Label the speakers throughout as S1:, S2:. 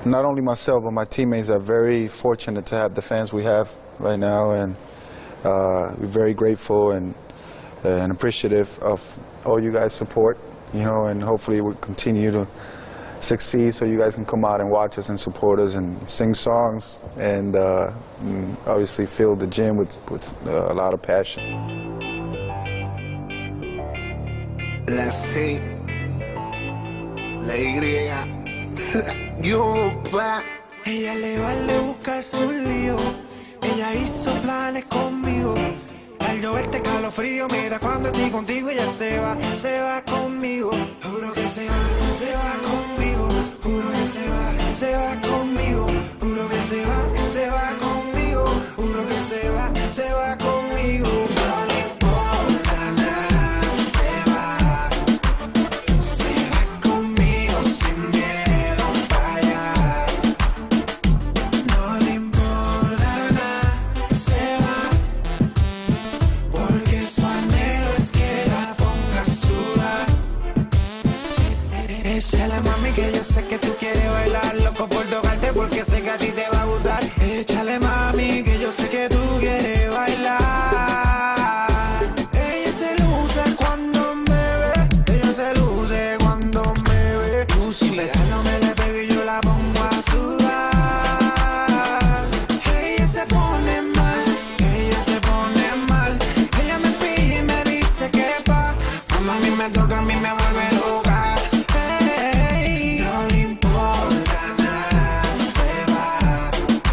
S1: not only myself but my teammates are very fortunate to have the fans we have right now, and we're very grateful and appreciative of all you guys' support, you know, and hopefully we'll continue to succeed so you guys can come out and watch us and support us and sing songs and obviously fill the gym with a lot of passion.
S2: La C, la Y, yo pa.
S3: Ella le vale buscar su lío, ella hizo planes conmigo. Al yo verte calofrío me da cuando estoy contigo. Ella se va conmigo. Juro que se va conmigo. Juro que se va conmigo. Juro que se va conmigo. Juro que se va conmigo. No le importa nada, se va conmigo sin miedo a fallar. No le importa nada, se va. Porque su anhelo es que la ponga a sudar. Échale mami que yo sé que tú quieres bailar, loco por tocarte porque sé que a ti te va a gustar. Échale mami que yo sé que tú quieres bailar. Ella se luce cuando me ve, ella se luce cuando me ve. Besándome le pego y yo la pongo a sudar. Ella se pone mal, ella se pone mal. Ella me pilla y me dice que pa. Cuando a mí me toca, a mí me vuelve loca. Hey, no le importa nada, se va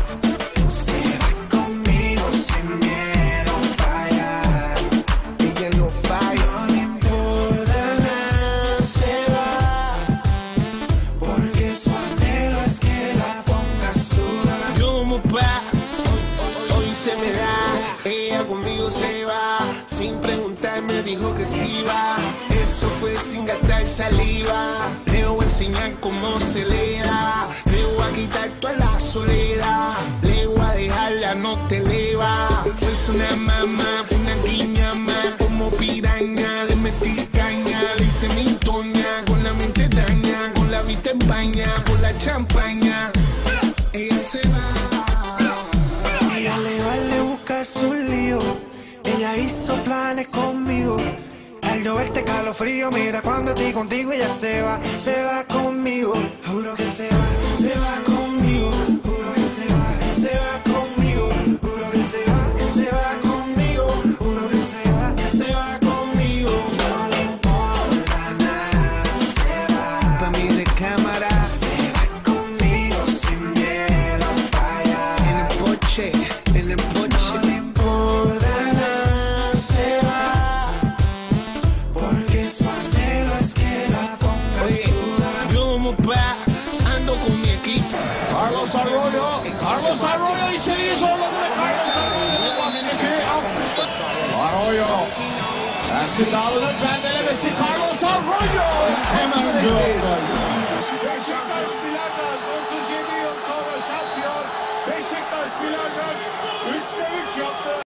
S3: conmigo sin miedo a fallar.
S2: Ella no falla.
S3: No le importa nada, se va. Porque su anhelo es que la ponga a sudar.
S2: Yo pa. Hoy se me da. Ella conmigo se va. Sin preguntar me dijo que sí va. Eso fue sin gastar saliva. Le voy a enseñar cómo se le da. Le voy a quitar toda la soledad. Le voy a dejar la no te eleva. Fue una mamá, fue una guiña más. Como piraña, le metí caña. Le hice mi toña, con la mente daña. Con la vista en baña, con la champaña. Ella se va.
S3: Ella le vale buscar su lío, ella hizo planes conmigo. Al yo verte calofrío, mira cuando estoy contigo. Ella se va conmigo. Juro que se va conmigo. Juro que se va conmigo. Juro que se va conmigo. Juro que se va conmigo. No le importa nada, se va.
S2: Pa' mí de cámara.
S3: Se va conmigo sin miedo a fallar.
S2: En el porche, en el porche.
S3: No le importa nada, se va. Porque su anhelo es que la ponga a sudar.
S2: Yo pa, ando con mi equipo.
S4: Carlos Arroyo y se hizo lo de Carlos Arroyo. Arroyo. Así lado del